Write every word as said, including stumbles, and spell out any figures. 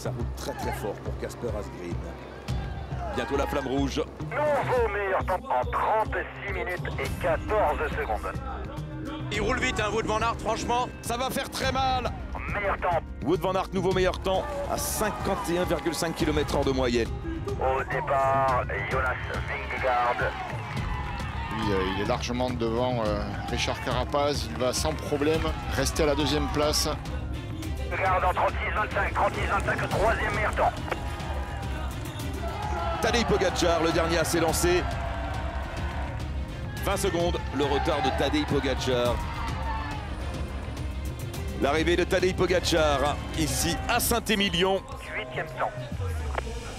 ça roule très très fort pour Casper Asgreen. Bientôt la flamme rouge. Nouveau meilleur temps en trente-six minutes et quatorze secondes. Il roule vite, hein, Wout van Aert, franchement. Ça va faire très mal. Meilleur temps. Wout van Aert, nouveau meilleur temps à cinquante et un virgule cinq kilomètres heure de moyenne. Au départ, Jonas Vingegaard. Lui, euh, il est largement devant euh, Richard Carapaz. Il va sans problème rester à la deuxième place. Vingegaard en trente-six vingt-cinq, trente-six vingt-cinq, troisième meilleur temps. Tadej Pogacar, le dernier à s'élancer. vingt secondes, le retard de Tadej Pogacar. L'arrivée de Tadej Pogacar, ici à Saint-Émilion. Huitième temps.